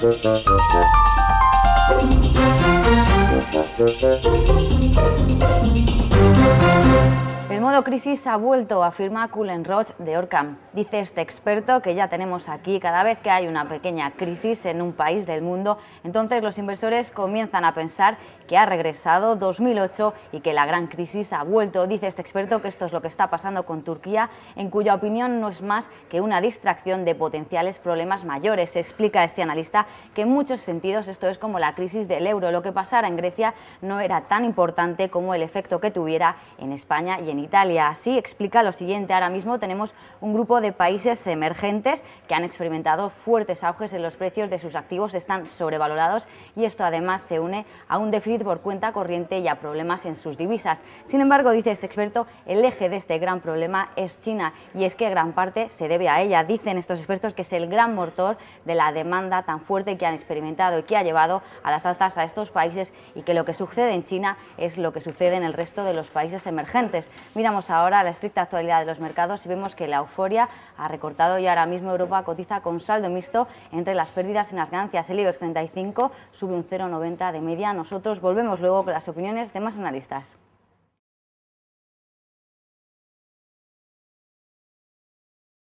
El modo crisis ha vuelto, afirma Cullen-Roch de Orcam. Dice este experto que ya tenemos aquí, cada vez que hay una pequeña crisis en un país del mundo, entonces los inversores comienzan a pensar que ha regresado 2008 y que la gran crisis ha vuelto. Dice este experto que esto es lo que está pasando con Turquía, en cuya opinión no es más que una distracción de potenciales problemas mayores. Se explica este analista que en muchos sentidos esto es como la crisis del euro. Lo que pasara en Grecia no era tan importante como el efecto que tuviera en España y en Italia. Así explica lo siguiente: ahora mismo tenemos un grupo de países emergentes que han experimentado fuertes auges en los precios de sus activos, están sobrevalorados y esto además se une a un déficit por cuenta corriente y a problemas en sus divisas. Sin embargo, dice este experto, el eje de este gran problema es China y es que gran parte se debe a ella. Dicen estos expertos que es el gran motor de la demanda tan fuerte que han experimentado y que ha llevado a las alzas a estos países, y que lo que sucede en China es lo que sucede en el resto de los países emergentes. Miramos ahora la estricta actualidad de los mercados y vemos que la euforia ha recortado y ahora mismo Europa cotiza con saldo mixto entre las pérdidas y las ganancias. El IBEX 35 sube un 0,90 de media. Nosotros volvemos luego con las opiniones de más analistas.